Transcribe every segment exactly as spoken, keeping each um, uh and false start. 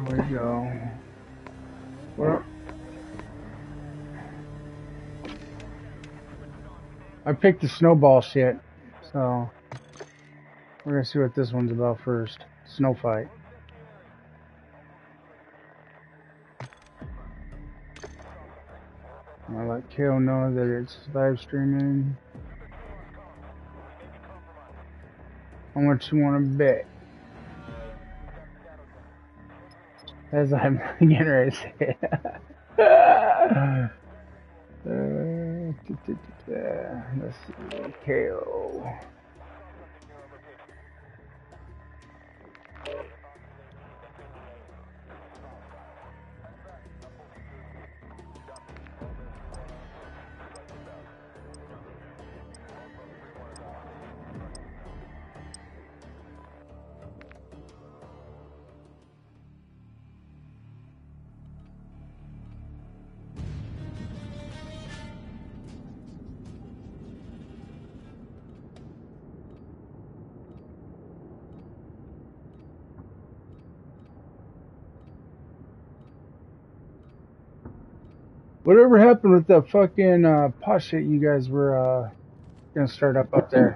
There we go. Well, I picked the snowball shit, so we're gonna see what this one's about first. Snow fight. I'll let Kale know that it's live streaming. How much you want to bet? As I'm getting ready to say it. uh, let's see. Kale. Whatever happened with that fucking uh, pot shit you guys were uh, gonna start up up there?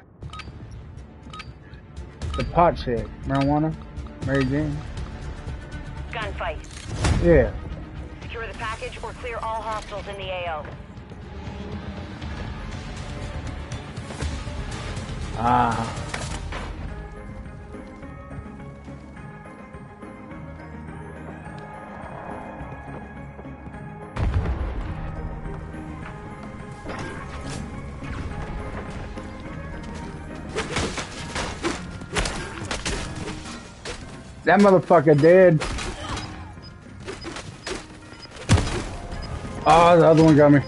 The pot shit, marijuana, Mary Jane. Gunfight. Yeah. Secure the package or clear all hostiles in the A O. Ah. That motherfucker dead. Oh, the other one got me.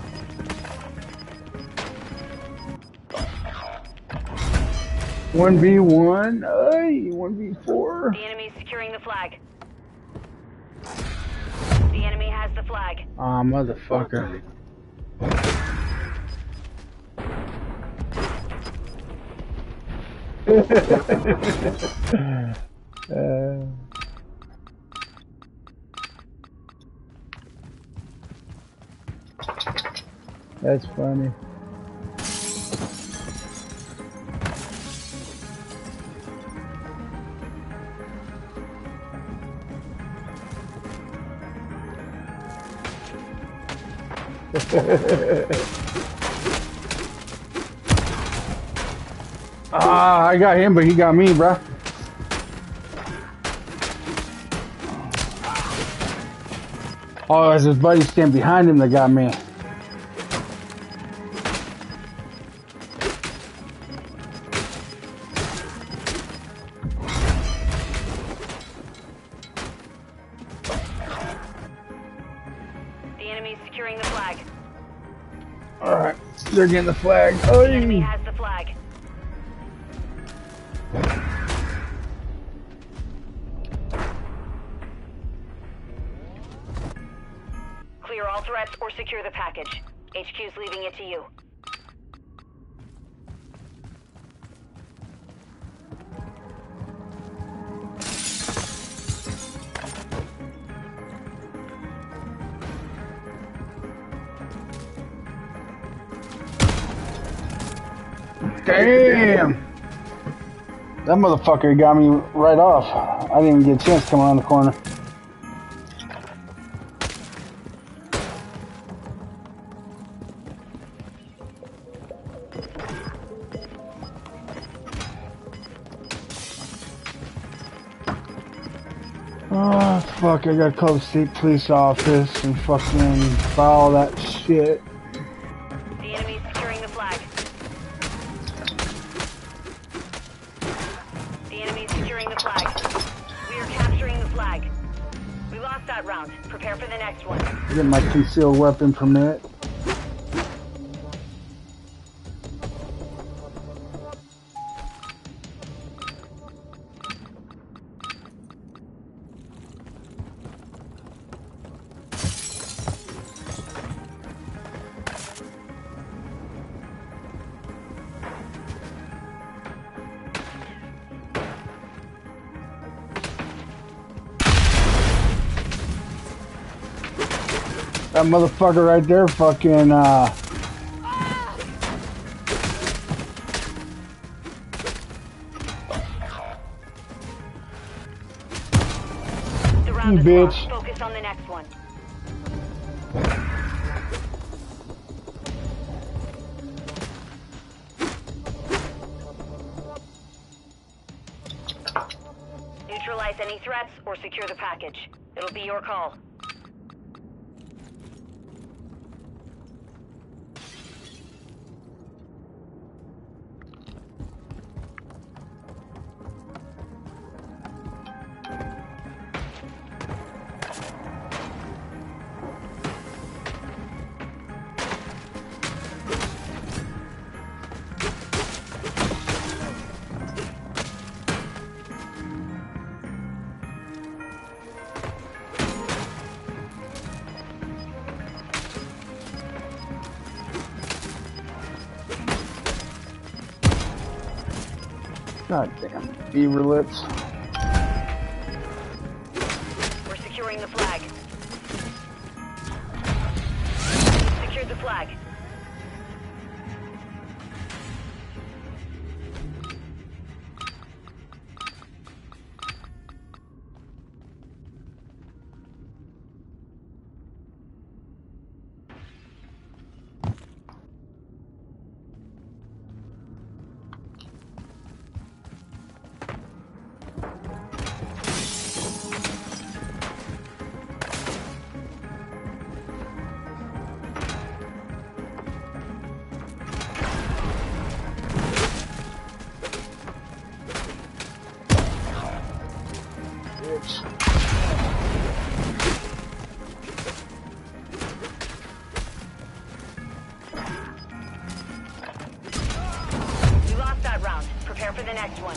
one v one? Ay, one v four? The enemy's securing the flag. The enemy has the flag. Ah, oh, motherfucker. uh... That's funny. Ah, I got him, but he got me, bruh. Oh, it's his buddy standing behind him that got me. They're getting the flag. Oh, the enemy has the flag. Clear all threats or secure the package. H Q's leaving it to you. Damn! That motherfucker got me right off. I didn't even get a chance to come around the corner. Oh, fuck, I gotta call the state police office and fucking file that shit. The enemy's securing the flag. The enemy's securing the flag. We are capturing the flag. We lost that round. Prepare for the next one. I get my concealed weapon permit. That motherfucker right there fucking, uh... The round is bitch. lost. Focus on the next one. Neutralize any threats or secure the package. It'll be your call. God damn, beaver lips. We're securing the flag. Secured the flag. You lost that round. Prepare for the next one.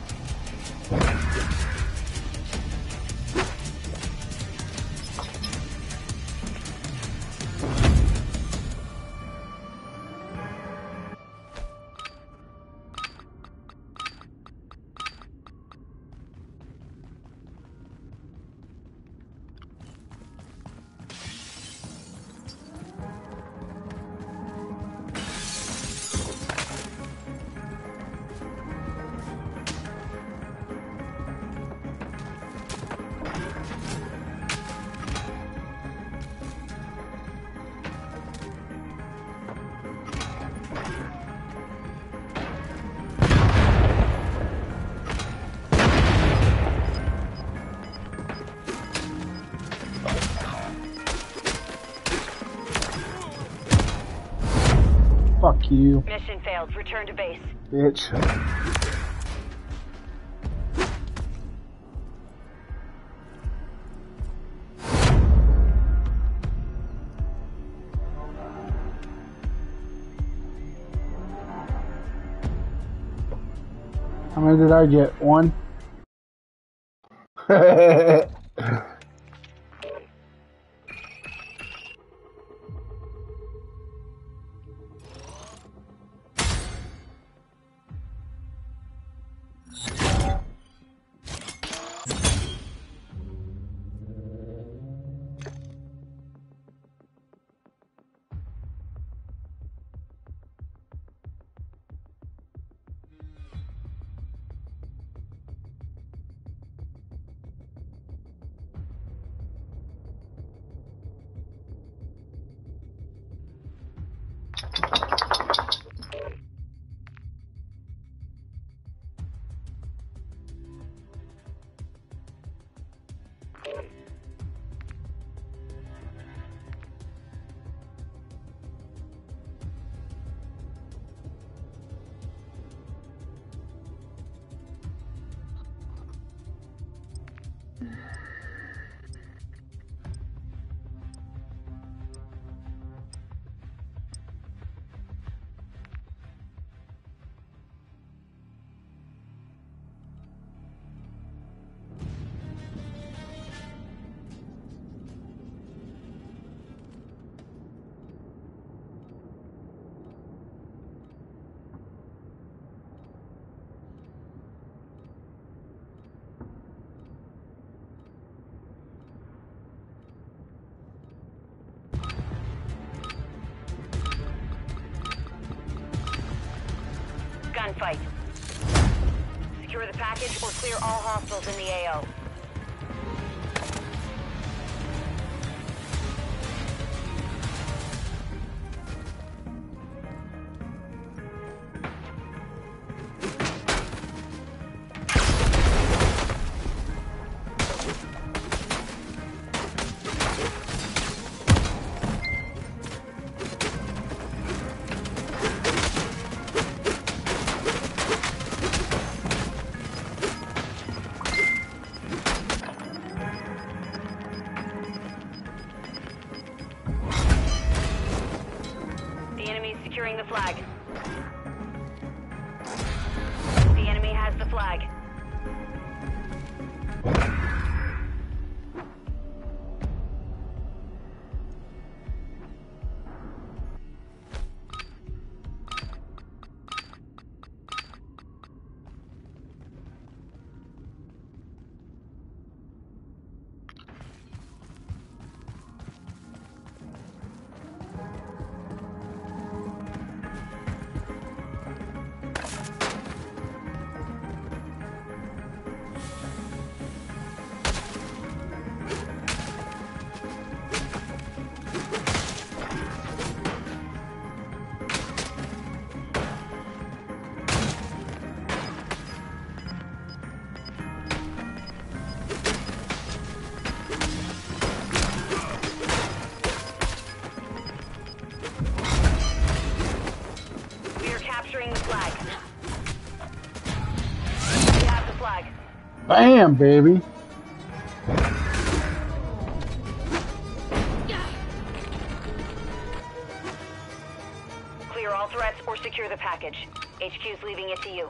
Fuck you, Mission failed. Return to base. bitch. How many did I get? One? fight. Secure the package or clear all hostiles in the A O. Securing the flag. The enemy has the flag. Bam, baby. Clear all threats or secure the package. H Q's leaving it to you.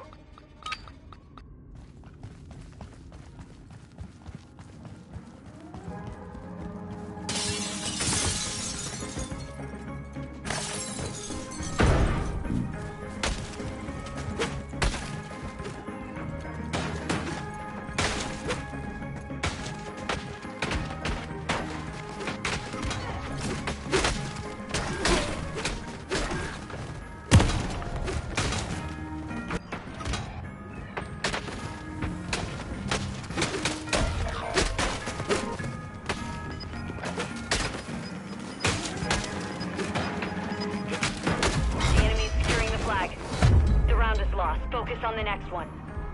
Focus on the next one.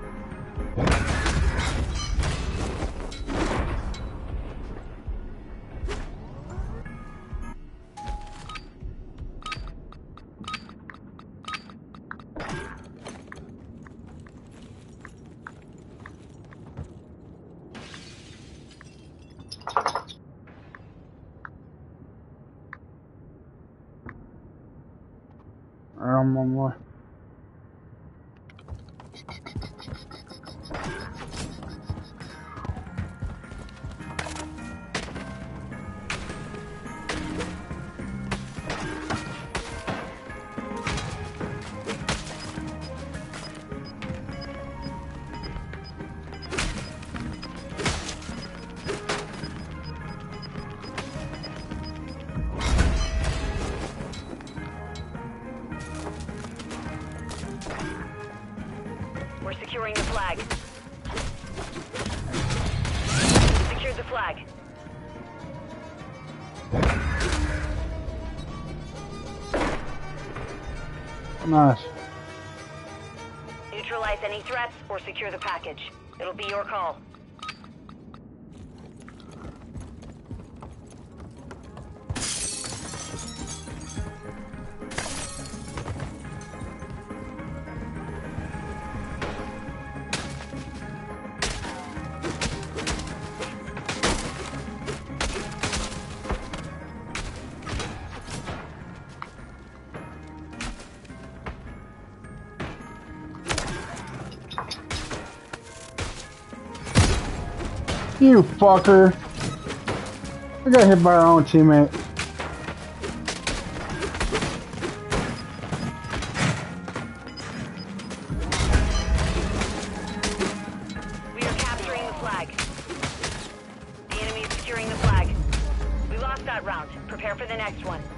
Um, one more. We're securing the flag. Secure the flag. Nice. Neutralize any threats or secure the package. It'll be your call. You fucker. I got hit by our own teammate. We are capturing the flag. The enemy is securing the flag. We lost that round. Prepare for the next one.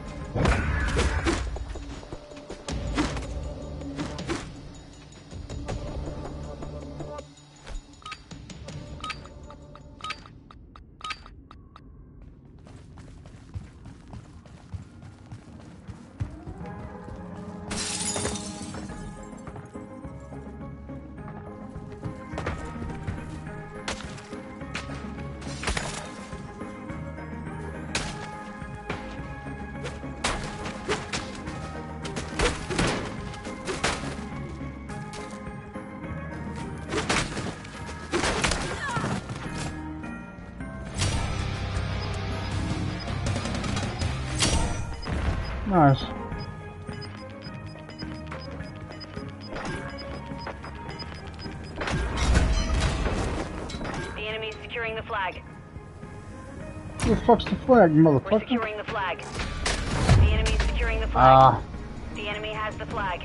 Nice. The enemy's securing the flag. Who the fuck's the flag, We're motherfucker? securing the flag. The enemy's securing the flag. Ah. The enemy has the flag.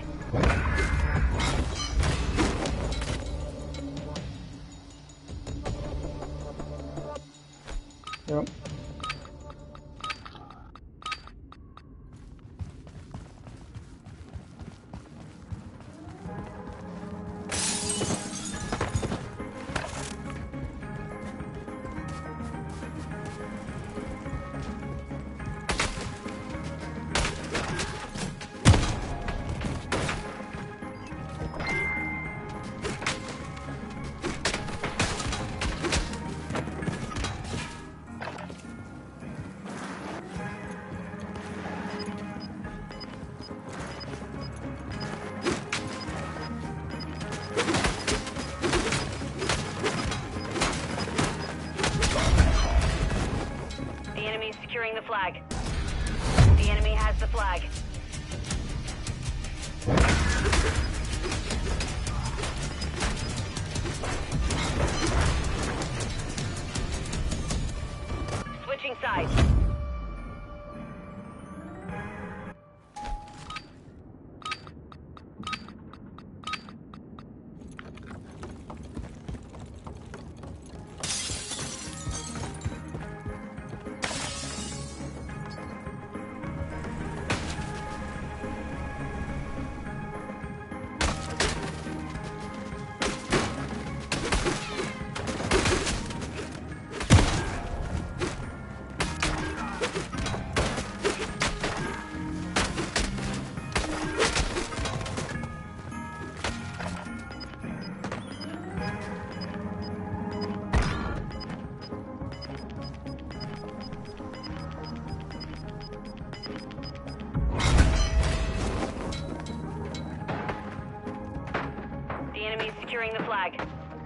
Yep. The enemy's securing the flag. The enemy has the flag. Switching sides. The enemy's securing the flag.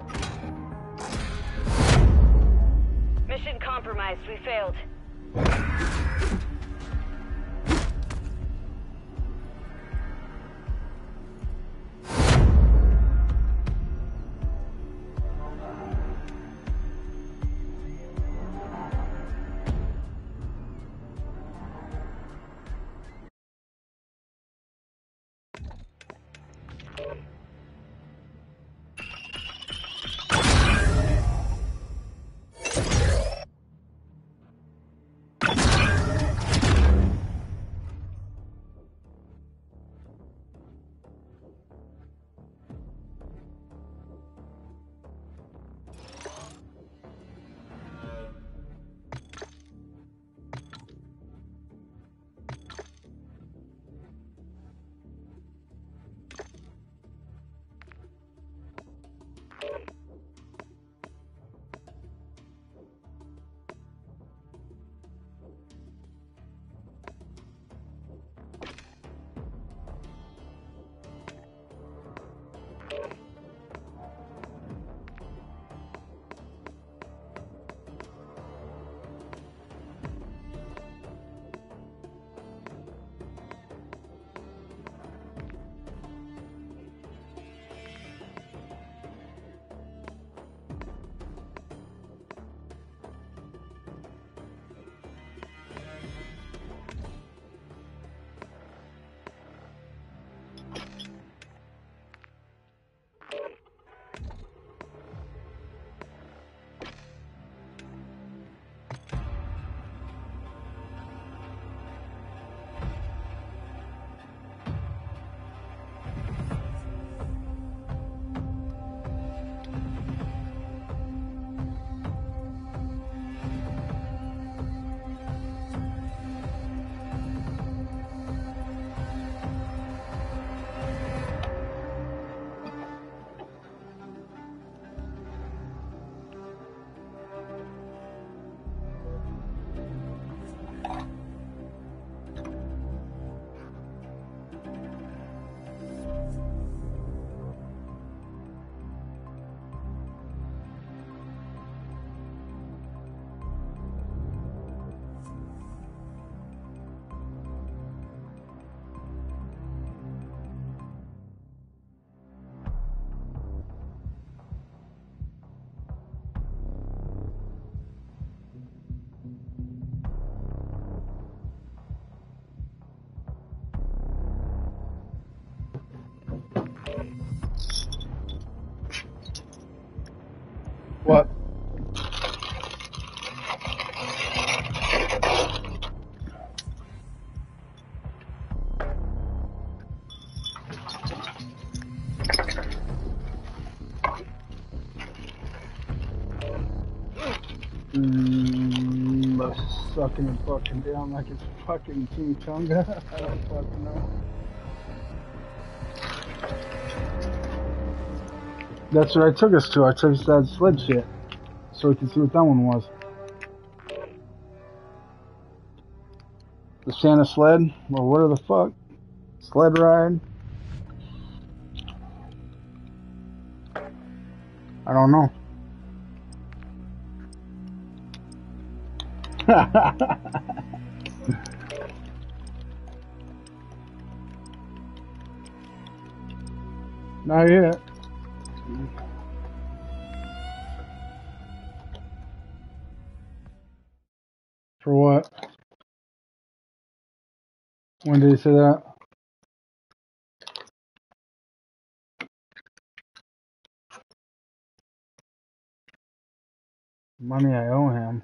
Mission compromised. We failed. nothing but sucking it fucking down like it's fucking chimichanga. I don't fucking know. That's what I took us to. I took us to that sled shit. So we could see what that one was. The Santa sled? Or what the fuck? Sled ride? I don't know. Not yet. For what? When did he say that? Money I owe him.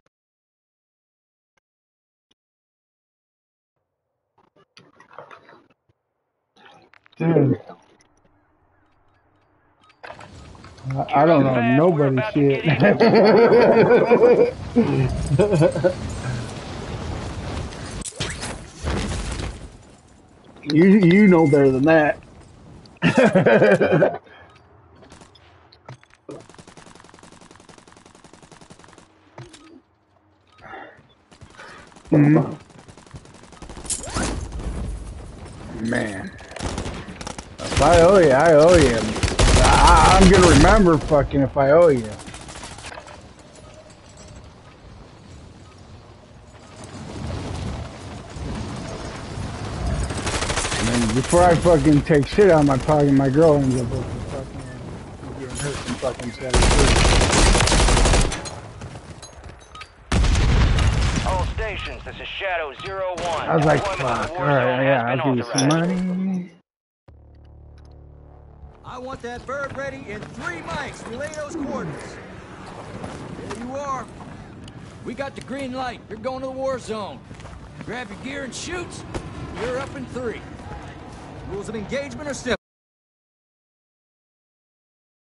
Dude. I, I don't know nobody shit. you you know better than that. mm. Man. If I owe you, I owe you. I, I'm gonna remember fucking if I owe you. And before I fucking take shit out of my pocket, my girl ends up with fucking getting hurt some fucking satisfaction. All stations, this is Shadow Zero One. I was like, fuck, alright, yeah, I'll give you some money. I want that bird ready in three mics. Relay those coordinates. There you are. We got the green light. You're going to the war zone. Grab your gear and shoot. You're up in three. Rules of engagement are simple.